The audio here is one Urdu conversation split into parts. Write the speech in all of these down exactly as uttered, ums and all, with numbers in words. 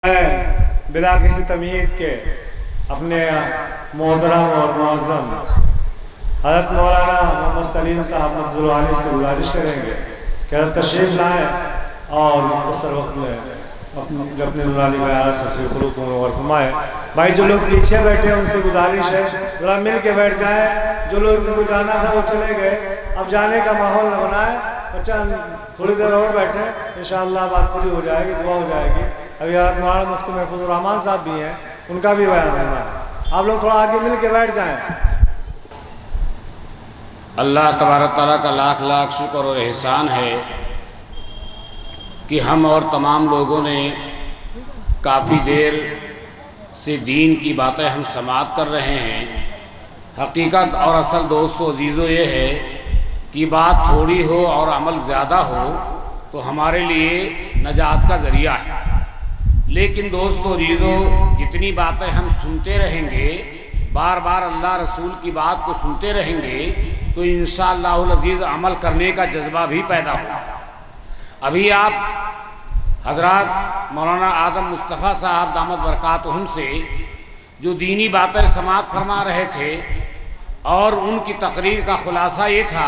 بلا کسی تمہید کے اپنے محترم اور معظم حضرت مولانا محمد سلیم صاحب مفضل علی سے گزارش کریں گے کہ حضرت تشریف لائیں اور مختصر وقت میں اپنے اپنے نورانی بیان سب سے خلوق اور فرمائیں۔ بھائی جو لوگ پیچھے بیٹھے ہیں ان سے گزارش ہے ذرا مل کے بیٹھ جائیں، جو لوگ ان کو جانا تھا وہ چلے گئے، اب جانے کا ماحول نہ بنائیں، بچہ تھوڑی دیر اور بیٹھے، انشاءاللہ بات پوری ہو جائے گی، دعا ہو جائے گی۔ ابھی حضرت مولانا مفتی محفوظ الرحمان صاحب بھی ہیں، ان کا بھی بیان ہونا ہے، آپ لوگ تھوڑا آگے مل کے بیٹھ جائیں۔ اللہ تبارک تعالیٰ کا لاکھ لاکھ شکر اور احسان ہے کہ ہم اور تمام لوگوں نے کافی دیر سے دین کی باتیں ہم سماعت کر رہے ہیں۔ حقیقت اور اصل دوست و عزیزو یہ ہے کہ بات تھوڑی ہو اور عمل زیادہ ہو تو ہمارے لیے نجات کا ذریعہ ہے، لیکن دوست و عزیزو جتنی باتیں ہم سنتے رہیں گے، بار بار اللہ رسول کی بات کو سنتے رہیں گے تو انشاءاللہ العزیز عمل کرنے کا جذبہ بھی پیدا ہوگا۔ ابھی آپ حضرات مولانا آدم مصطفیٰ صاحب دامت برکاتہم سے جو دینی باتیں سماعت فرما رہے تھے اور ان کی تقریر کا خلاصہ یہ تھا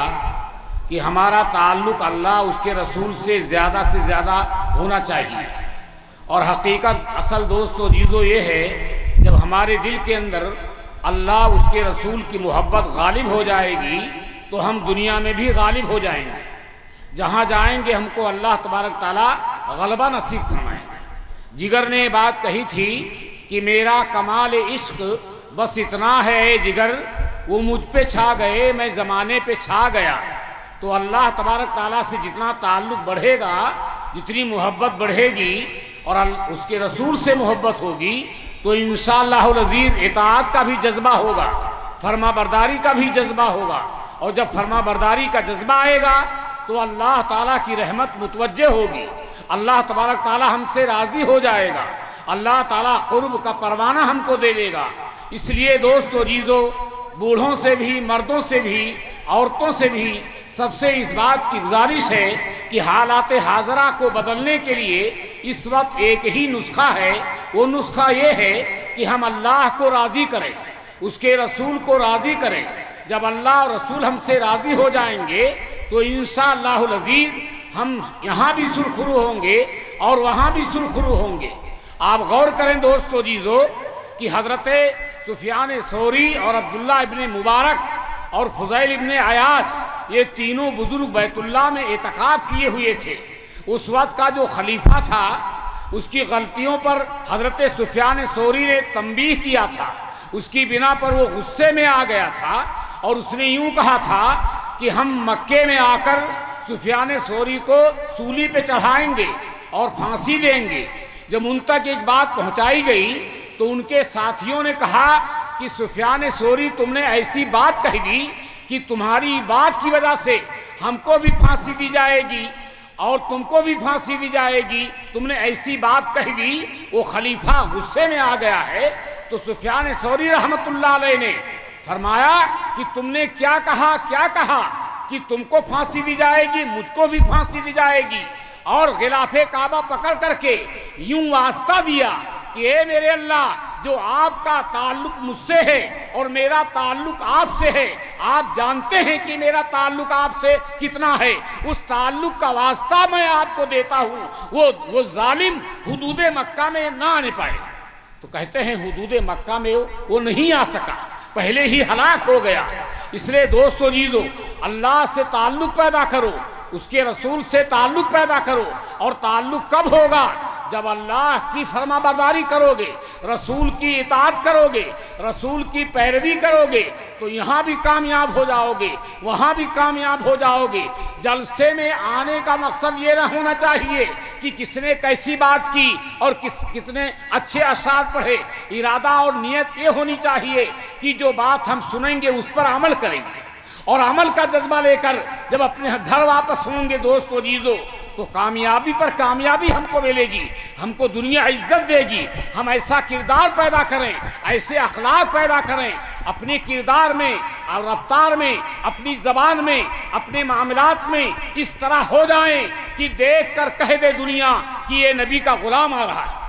کہ ہمارا تعلق اللہ اس کے رسول سے زیادہ سے زیادہ ہونا چاہیے، اور حقیقت اصل دوست و عزیزو یہ ہے جب ہمارے دل کے اندر اللہ اس کے رسول کی محبت غالب ہو جائے گی تو ہم دنیا میں بھی غالب ہو جائیں گے، جہاں جائیں گے ہم کو اللہ تبارک تعالیٰ غلبہ نصیب فرمائیں گے۔ جگر نے بات کہی تھی کہ میرا کمال عشق بس اتنا ہے اے جگر، وہ مجھ پہ چھا گئے میں زمانے پہ چھا گیا۔ تو اللہ تبارک تعالیٰ سے جتنا تعلق بڑھے گا، جتنی محبت بڑھے گی اور اس کے رسول سے محبت ہوگی تو انشاءاللہ العزیز اطاعت کا بھی جذبہ ہوگا، فرما برداری کا بھی جذبہ ہوگا، اور جب فرما برداری کا جذبہ آئے گا تو اللہ تعالیٰ کی رحمت متوجہ ہوگی، اللہ تبارک تعالیٰ ہم سے راضی ہو جائے گا، اللہ تعالیٰ قرب کا پروانہ ہم کو دے دے گا۔ اس لیے دوست و عزیزو بوڑھوں سے بھی، مردوں سے بھی، عورتوں سے بھی سب سے اس بات کی گزارش ہے کہ حالات حاضرہ کو بدلنے کے لیے اس وقت ایک ہی نسخہ ہے، وہ نسخہ یہ ہے کہ ہم اللہ کو راضی کریں، اس کے رسول کو راضی کریں۔ جب اللہ اور رسول ہم سے راضی ہو جائیں گے تو انشاءاللہ العزیز ہم یہاں بھی سرخرو ہوں گے اور وہاں بھی سرخرو ہوں گے۔ آپ غور کریں دوست و عزیزو کہ حضرت سفیان ثوری اور عبداللہ ابن مبارک اور فضیل ابن عیاض یہ تینوں بزرگ بیت اللہ میں اعتکاف کیے ہوئے تھے۔ اس وقت کا جو خلیفہ تھا اس کی غلطیوں پر حضرت سفیان ثوری نے تنبیہ کیا تھا، اس کی بنا پر وہ غصے میں آ گیا تھا اور اس نے یوں کہا تھا کہ ہم مکے میں آ کر سفیان ثوری کو سولی پہ چڑھائیں گے اور پھانسی دیں گے۔ جب ان تک ایک بات پہنچائی گئی تو ان کے ساتھیوں نے کہا کہ سفیان ثوری تم نے ایسی بات کہی دی کہ تمہاری بات کی وجہ سے ہم کو بھی پھانسی دی جائے گی اور تم کو بھی پھانسی دی جائے گی، تم نے ایسی بات کہی دی۔ وہ خلیفہ غصے میں آ گیا ہے تو سفیان ثوری رحمت اللہ علیہ نے فرمایا کہ تم نے کیا کہا کیا کہا کہ تم کو پھانسی دی جائے گی، مجھ کو بھی پھانسی دی جائے گی، اور غلاف کعبہ پکڑ کر کے یوں واسطہ دیا کہ اے میرے اللہ، جو آپ کا تعلق مجھ سے ہے اور میرا تعلق آپ سے ہے، آپ جانتے ہیں کہ میرا تعلق آپ سے کتنا ہے، اس تعلق کا واسطہ میں آپ کو دیتا ہوں، وہ وہ ظالم حدود مکہ میں نہ آنے پائے۔ تو کہتے ہیں حدود مکہ میں وہ نہیں آ سکا، پہلے ہی ہلاک ہو گیا۔ اس لیے دوست و عزیزو اللہ سے تعلق پیدا کرو، اس کے رسول سے تعلق پیدا کرو، اور تعلق کب ہوگا؟ جب اللہ کی فرما برداری کرو گے، رسول کی اطاعت کرو گے، رسول کی پیروی کرو گے تو یہاں بھی کامیاب ہو جاؤ گے، وہاں بھی کامیاب ہو جاؤ گے۔ جلسے میں آنے کا مقصد یہ نہ ہونا چاہیے کہ کس نے کیسی بات کی اور کس کتنے اچھے اشعار پڑھے، ارادہ اور نیت یہ ہونی چاہیے کہ جو بات ہم سنیں گے اس پر عمل کریں گے، اور عمل کا جذبہ لے کر جب اپنے گھر واپس ہوں گے دوست و عزیزو تو کامیابی پر کامیابی ہم کو ملے گی، ہم کو دنیا عزت دے گی۔ ہم ایسا کردار پیدا کریں، ایسے اخلاق پیدا کریں اپنے کردار میں اور رفتار میں، اپنی زبان میں، اپنے معاملات میں اس طرح ہو جائیں کہ دیکھ کر کہہ دے دنیا کہ یہ نبی کا غلام آ رہا ہے۔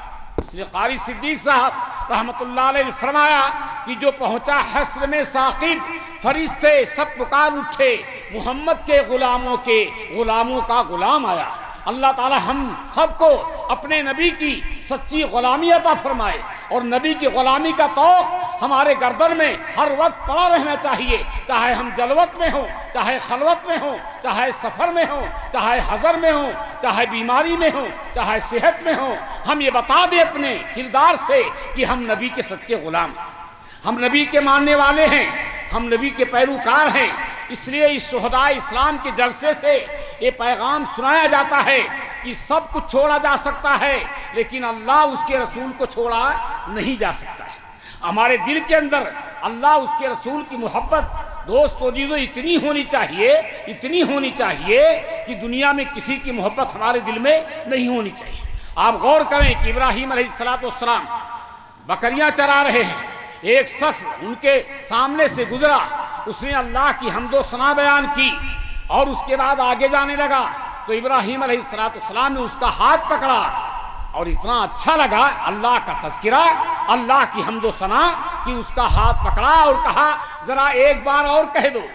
اس لیے قاری صدیق صاحب رحمۃ اللہ علیہ نے فرمایا کہ جو پہنچا حشر میں ثاقب، فرشتے سب پکار اٹھے، محمد کے غلاموں کے غلاموں کا غلام آیا۔ اللہ تعالی ہم سب کو اپنے نبی کی سچی غلامی عطا فرمائے، اور نبی کی غلامی کا توق ہمارے گردن میں ہر وقت پڑا رہنا چاہیے، چاہے ہم جلوت میں ہوں، چاہے خلوت میں ہوں، چاہے سفر میں ہوں، چاہے حضر میں ہوں، چاہے بیماری میں ہوں، چاہے صحت میں ہوں، ہم یہ بتا دیں اپنے کردار سے کہ ہم نبی کے سچے غلام ہیں، ہم نبی کے ماننے والے ہیں، ہم نبی کے پیروکار ہیں۔ اس لیے اس شہداء اسلام کے جلسے سے یہ پیغام سنایا جاتا ہے کہ سب کچھ چھوڑا جا سکتا ہے، لیکن اللہ اس کے رسول کو چھوڑا نہیں جا سکتا ہے۔ ہمارے دل کے اندر اللہ اس کے رسول کی محبت دوست و جیزو اتنی ہونی چاہیے، اتنی ہونی چاہیے کہ دنیا میں کسی کی محبت ہمارے دل میں نہیں ہونی چاہیے۔ آپ غور کریں کہ ابراہیم علیہ السلام بکریاں چرا رہے ہیں، ایک شخص ان کے سامنے سے گزرا، اس نے اللہ کی حمد و ثنا بیان کی اور اس کے بعد آگے جانے لگا تو ابراہیم علیہ السلام نے اس کا ہاتھ پکڑا اور اتنا اچھا لگا اللہ کا تذکرہ، اللہ کی حمد و ثنا، کہ اس کا ہاتھ پکڑا اور کہا ذرا ایک بار اور کہہ دو۔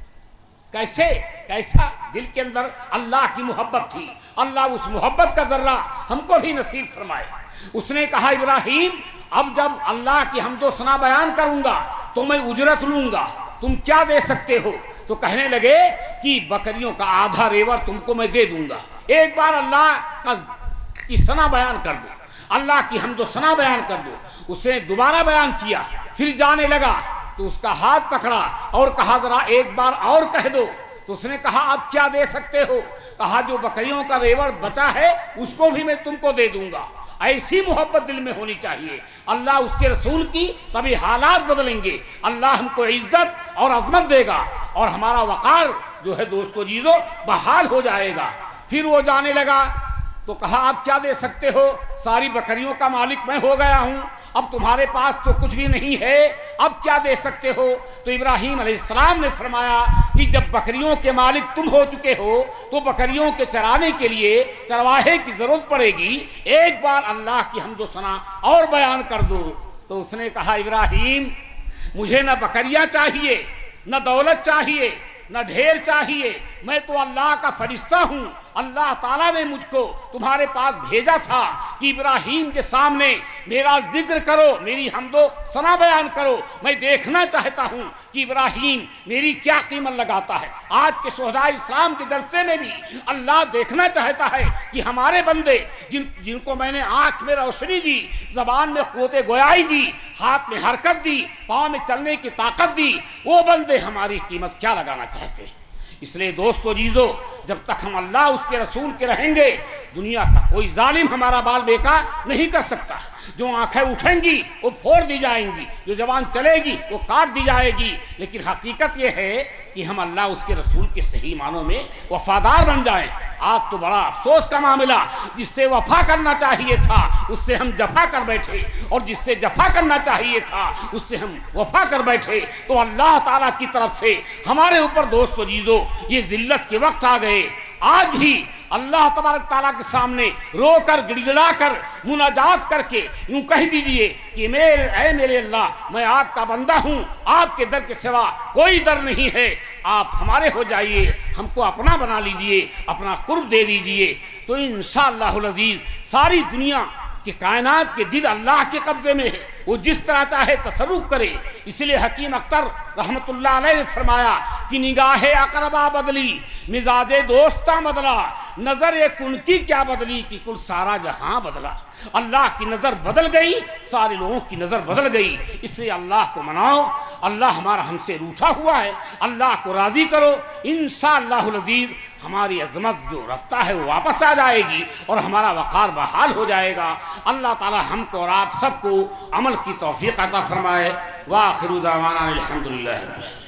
کیسے کیسا دل کے اندر اللہ کی محبت تھی، اللہ اس محبت کا ذرہ ہم کو بھی نصیب فرمائے۔ اس نے کہا ابراہیم اب جب اللہ کی حمد و ثنا بیان کروں گا تو میں اجرت لوں گا، تم کیا دے سکتے ہو؟ تو کہنے لگے کہ بکریوں کا آدھا ریوڑ تم کو میں دے دوں گا۔ ایک بار اللہ کا کی ثنا بیان کر دو، اللہ کی حمد و ثنا بیان کر دو۔ اس نے دوبارہ بیان کیا، پھر جانے لگا تو اس کا ہاتھ پکڑا اور کہا ذرا ایک بار اور کہہ دو۔ تو اس نے کہا اب کیا دے سکتے ہو؟ کہا جو بکریوں کا ریوڑ بچا ہے اس کو بھی میں تم کو دے دوں گا۔ ایسی محبت دل میں ہونی چاہیے، اللہ اس کے رسول کی تبھی حالات بدلیں گے، اللہ ہم کو عزت اور عظمت دے گا اور ہمارا وقار جو ہے دوستو جیزو بحال ہو جائے گا۔ پھر وہ جانے لگا تو کہا آپ کیا دے سکتے ہو؟ ساری بکریوں کا مالک میں ہو گیا ہوں، اب تمہارے پاس تو کچھ بھی نہیں ہے، اب کیا دے سکتے ہو؟ تو ابراہیم علیہ السلام نے فرمایا کہ جب بکریوں کے مالک تم ہو چکے ہو تو بکریوں کے چرانے کے لیے چرواہے کی ضرورت پڑے گی، ایک بار اللہ کی حمد و ثنا اور بیان کر دو۔ تو اس نے کہا ابراہیم مجھے نہ بکریاں چاہیے، نہ دولت چاہیے، نہ ڈھیر چاہیے، میں تو اللہ کا فرشتہ ہوں، اللہ تعالیٰ نے مجھ کو تمہارے پاس بھیجا تھا کہ ابراہیم کے سامنے میرا ذکر کرو، میری حمد و ثنا بیان کرو، میں دیکھنا چاہتا ہوں کہ ابراہیم میری کیا قیمت لگاتا ہے۔ آج کے شہداء اسلام کے جلسے میں بھی اللہ دیکھنا چاہتا ہے کہ ہمارے بندے جن جن کو میں نے آنکھ میں روشنی دی، زبان میں قوت گویائی دی، ہاتھ میں حرکت دی، پاؤں میں چلنے کی طاقت دی، وہ بندے ہماری قیمت کیا لگانا چاہتے ہیں۔ اس لیے دوستو جیزو جب تک ہم اللہ اس کے رسول کے رہیں گے دنیا کا کوئی ظالم ہمارا بال بیکار نہیں کر سکتا۔ جو آنکھیں اٹھیں گی وہ پھوڑ دی جائیں گی، جو زبان چلے گی وہ کاٹ دی جائے گی، لیکن حقیقت یہ ہے کہ ہم اللہ اس کے رسول کے صحیح معنوں میں وفادار بن جائیں۔ آج تو بڑا افسوس کا معاملہ، جس سے وفا کرنا چاہیے تھا اس سے ہم جفا کر بیٹھے، اور جس سے جفا کرنا چاہیے تھا اس سے ہم وفا کر بیٹھے۔ تو اللہ تعالیٰ کی طرف سے ہمارے اوپر دوست و جیزو یہ ذلت کے وقت آ گئے۔ آج بھی اللہ تبارک تعالیٰ کے سامنے رو کر گڑ گڑا کر مناجات کر کے یوں کہہ دیجئے کہ میرے اے میرے اللہ میں آپ کا بندہ ہوں، آپ کے در کے سوا کوئی در نہیں ہے، آپ ہمارے ہو جائیے، ہم کو اپنا بنا لیجئے، اپنا قرب دے دیجئے۔ تو انشاءاللہ العزیز ساری دنیا کہ کائنات کے دل اللہ کے قبضے میں ہے، وہ جس طرح چاہے تصرف کرے۔ اس لیے حکیم اختر رحمت اللہ علیہ نے فرمایا کہ نگاہ اقربا بدلی، مزاج دوستاں بدلا، نظر کن کی کیا بدلی کہ کل سارا جہاں بدلا۔ اللہ کی نظر بدل گئی، سارے لوگوں کی نظر بدل گئی۔ اس لیے اللہ کو مناؤ، اللہ ہمارا ہم سے روٹھا ہوا ہے، اللہ کو راضی کرو، انشاءاللہ العزیز ہماری عظمت جو رفتہ ہے وہ واپس آ جائے گی اور ہمارا وقار بحال ہو جائے گا۔ اللہ تعالی ہم کو اور آپ سب کو عمل کی توفیق عطا فرمائے۔ وآخر دعوانا الحمدللہ۔